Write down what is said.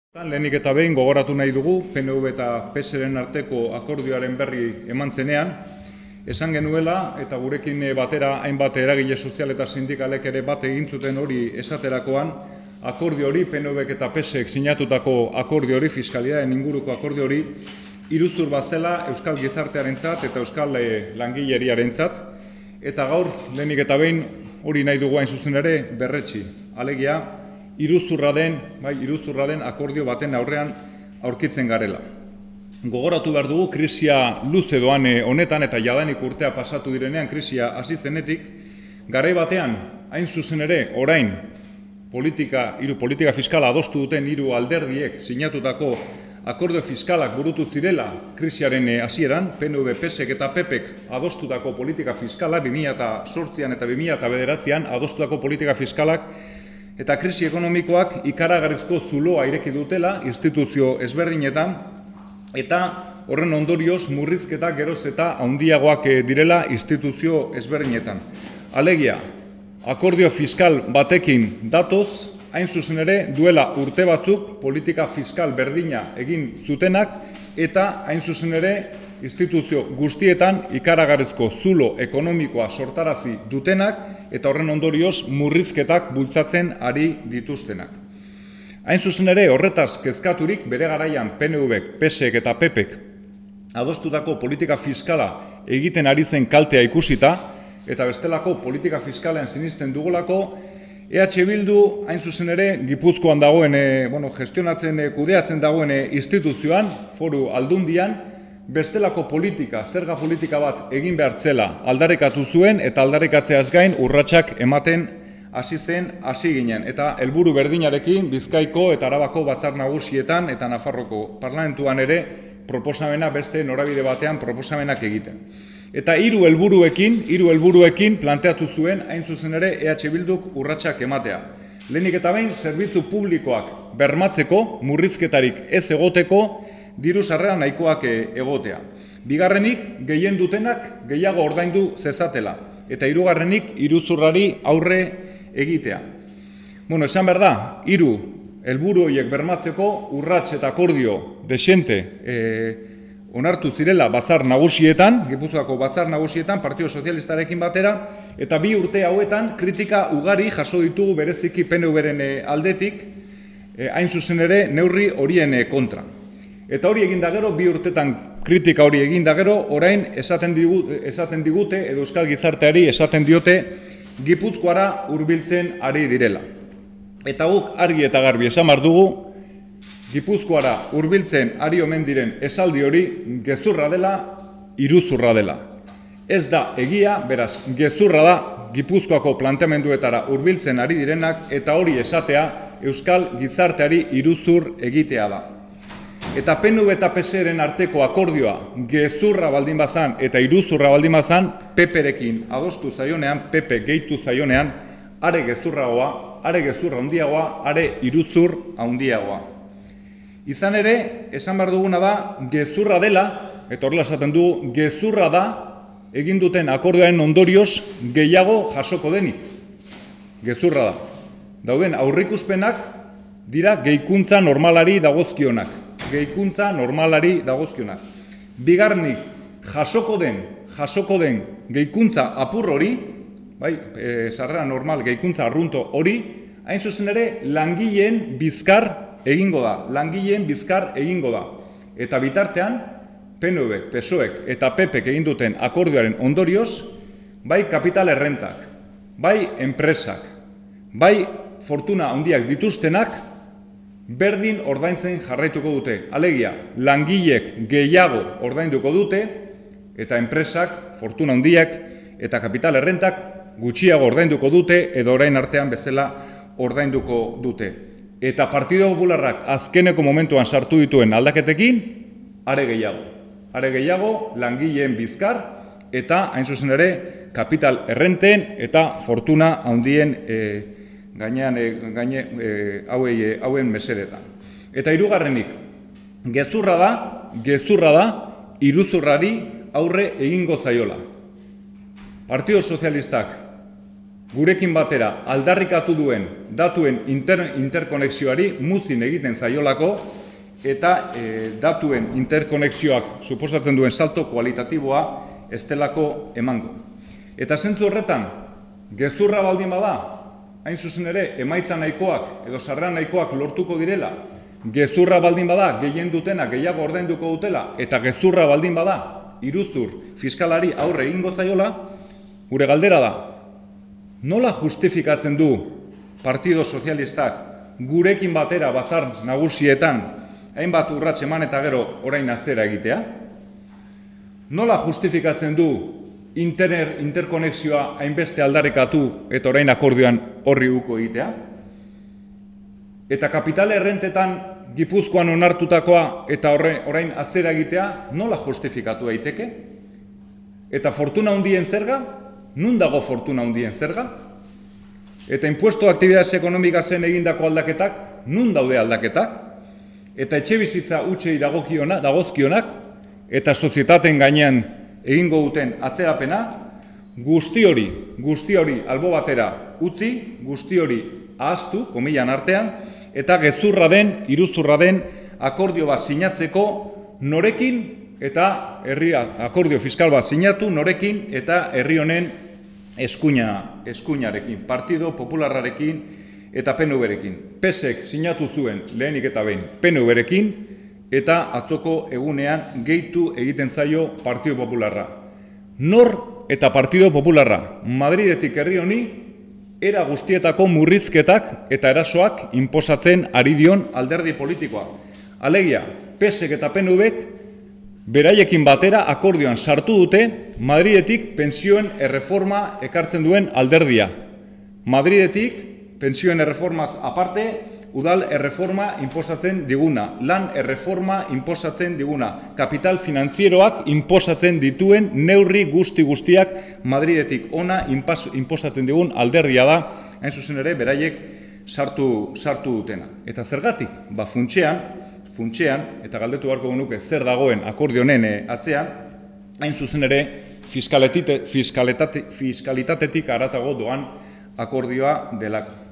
Lehenik eta behin gogoratu nahi dugu, PNV eta PSren arteko akordioaren berri eman zenean, esan genuela eta gurekin batera hainbat eragile sozial eta sindikalek ere bat egin zuten hori esaterakoan, akordio hori, PNVek eta PSek sinatutako akordio hori, fiskalidaden inguruko akordio hori, iruzur bat zela euskal gizartearentzat eta euskal langileriarentzat, eta gaur lehenik eta behin hori nahi dugu hain zuzen ere berretsi, alegia, iruzurra den akordio baten aurrean aurkitzen garela. Gogoratu behar dugu, krisia luze doan honetan eta jadanik urtea pasatu direnean krisia hasi zenetik, garai batean, hain zuzen ere, orain, politika fiskala adostu duten hiru alderdiek sinatutako akordio fiskalak burutu zirela krisiaren hasieran, PNV, PSek eta PPek adostutako politika fiskala 2008an eta 2009an adostutako politika fiskalak eta krisi ekonomikoak ikaragarrizko zuloa ireki dutela instituzio ezberdinetan eta horren ondorioz murrizketak geroz eta handiagoak direla instituzio ezberdinetan. Alegia, akordio fiskal batekin datoz, hain zuzen ere duela urte batzuk politika fiskal berdina egin zutenak eta hain zuzen ere instituzio guztietan ikaragarrizko zulo ekonomikoa sortarazi dutenak eta horren ondorioz murrizketak bultzatzen ari dituztenak. Hain zuzen ere horretaz kezkaturik bere garaian PNVek, PSek eta PPek adostutako politika fiskala egiten ari zen kaltea ikusita eta bestelako politika fiskalean sinisten dugulako EH Bildu hain zuzen ere Gipuzkoan dagoen, gestionatzen, kudeatzen dagoen instituzioan, foru aldundian, bestelako zerga politika bat egin behar zela aldarrikatu zuen eta aldarrikatzeaz gain urratsak ematen hasi ginen. Eta helburu berdinarekin Bizkaiko eta Arabako batzar nagusietan eta Nafarroko parlamentuan ere proposamena beste norabide batean proposamenak egiten. Eta hiru helburuekin planteatu zuen hain zuzen ere EH Bilduk urratsak ematea. Lehenik eta behin zerbitzu publikoak bermatzeko, murrizketarik ez egoteko, diru sarrera nahikoak egotea. Bigarrenik, gehien dutenak gehiago ordaindu zezatela. Eta hirugarrenik, iruzurrari aurre egitea. Esan behar da, hiru helburu horiek bermatzeko urrats eta akordio desente onartu zirela batzar nagusietan, Gipuzkoako batzar nagusietan, Partido Sozialistarekin batera, eta bi urte hauetan kritika ugari jaso ditugu bereziki PNVren aldetik, hain zuzen ere neurri horien kontra. Eta hori egin da gero, bi urtetan kritika hori egin da gero, orain esaten digute, edo euskal gizarteari esaten diote, Gipuzkoara hurbiltzen ari direla. Eta guk argi eta garbi esan behar dugu, Gipuzkoara hurbiltzen ari omen diren esaldi hori gezurra dela, iruzurra dela. Ez da egia, beraz, gezurra da Gipuzkoako planteamenduetara hurbiltzen ari direnak eta hori esatea euskal gizarteari iruzur egitea da. Eta PNV eta PSren arteko akordioa gezurra baldin bazan eta iruzurra baldin bazan, PPrekin adostu zaionean, PP gehitu zaionean, are gezurragoa, are gezurra handiagoa, are iruzur handiagoa. Izan ere, esan behar duguna da, gezurra dela, eta horrela esaten dugu, gezurra da egin duten akordioaren ondorioz gehiago jasoko denik. Gezurra da. Dauden aurrikuspenak dira gehikuntza normalari dagozkionak. Bigarrenik, jasoko den gehikuntza apur hori, sarrera normal gehikuntza arrunto hori, hain zuzen ere langileen bizkar egingo da. Eta bitartean, PNVek, PSOek eta PPek egin duten akordioaren ondorioz, bai kapital errentak, bai enpresak, bai fortuna handiak dituztenak, berdin ordaintzen jarraituko dute. Alegia, langileek gehiago ordainduko dute, eta enpresak, fortuna handiak eta kapital errentak gutxiago ordainduko dute, edo orain artean bezala ordainduko dute. Eta Partido Popularrak azkeneko momentuan sartu dituen aldaketekin, are gehiago langileen bizkar eta hain zuzen ere kapital errenten eta fortuna handien hauen mesedetan. Eta hirugarrenik, gezurra da iruzurrari aurre egingo zaiola. Partido Sozialistak gurekin batera aldarrikatu duen datuen interkonexioari muzin egiten zaiolako eta datuen interkonexioak suposatzen duen salto kualitatiboa ez delako emango. Eta zentzu horretan, gezurra baldin bada, hain zuzen ere, emaitza nahikoak edo sarrera nahikoak lortuko direla, gezurra baldin bada, gehien dutena, gehiago ordainduko dutela, eta gezurra baldin bada, iruzur fiskalari aurre egingo zaiola, gure galdera da, nola justifikatzen du Partido Sozialistak gurekin batera batzar nagusietan hainbat urrats eman eta gero orain atzera egitea? Nola justifikatzen du interkonexioa hainbeste aldarrikatu eta orain akordioan horri uko egitea? Eta kapital errentetan Gipuzkoan onartutakoa eta orain atzera egitea nola justifikatu daiteke? Eta fortuna handien zerga? Nun dago fortuna handien zerga? Eta impuesto aktibidades ekonomikazen egindako aldaketak? Nun daude aldaketak? Eta etxebizitza hutsei dagozkionak eta sozietateen gainean egingo duten atzerapena, guzti hori albo batera utzi, guzti hori ahaztu, komilan artean, eta gezurra den, iruzurra den akordio bat sinatzeko norekin eta akordio fiskal bat sinatu norekin eta herri honen eskuinarekin, Partido Popularrarekin eta PNV-rekin. PSek sinatu zuen lehenik eta behin PNV-rekin eta atzoko egunean gehitu egiten zaio Partido Popularra. Nor eta Partido Popularra Madridetik herri honi era guztietako murrizketak eta erasoak inposatzen ari dion alderdi politikoa. Alegia, PSek eta PNVek beraiekin batera akordioan sartu dute Madridetik pentsioen erreforma ekartzen duen alderdia. Madridetik pentsioen erreformaz aparte, udal erreforma inposatzen diguna, lan erreforma inposatzen diguna, kapital finantzieroak inposatzen dituen neurri guztiak Madridetik ona inposatzen digun alderdia da, hain zuzen ere beraiek sartu dutena. Eta zergatik? Ba funtsean, eta galdetu beharko genuke zer dagoen akordio honen atzean, hain zuzen ere fiskalitatetik haratago doan akordioa delako.